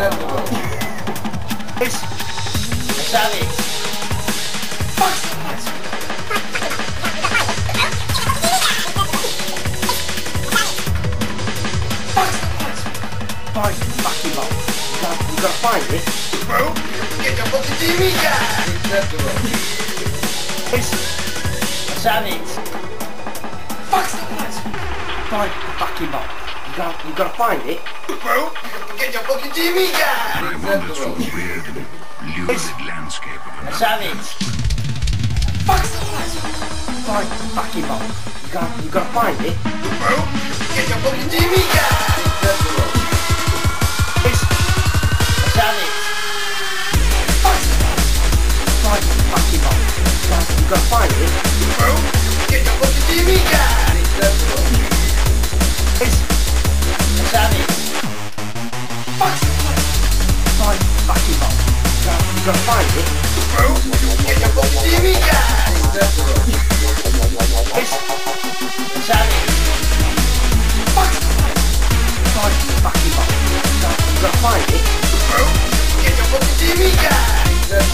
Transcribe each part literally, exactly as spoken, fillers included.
It's a savage. Find the fucking box. You gotta, you gotta find it. Bro, get your fucking T V guy. It's a savage. Find the fucking box. You gotta, you gotta find it. Bro, get your fucking T V guy. I wandered through the weird, lurid landscape of A savage. Find the fucking box. You gotta, you gotta find it. Bro, get your fucking T V guy. It's a savage. Find the fucking box. You gotta, you gotta find it. Bro, get your fucking T V guy. It's a savage. Find the fucking box. You gotta, you gotta find it. Bro, get your fucking T V guy. It's a savage. Find the fucking box. You gotta, you gotta find it. Bro, get your fucking T V guy.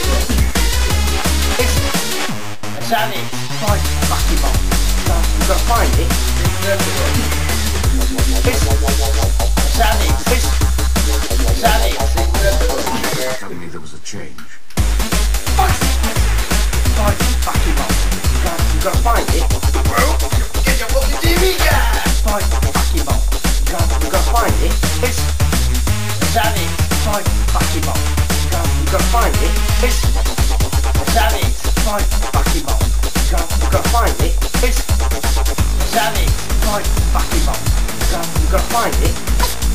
It's a savage. Find the fucking box. You gotta, you gotta find it. It's a savage. It's a savage. Suddenly there was a change. Find the fucking box. You gotta, you gotta find it. Bro, get your fucking T V guy. Find the fucking box. You gotta, you gotta find it. It's a savage. Find the fucking box. You gotta, you gotta find it. It's a savage. Find the fucking box. You gotta, you gotta find it. It's a savage. Find the fucking box. You gotta, you gotta find it.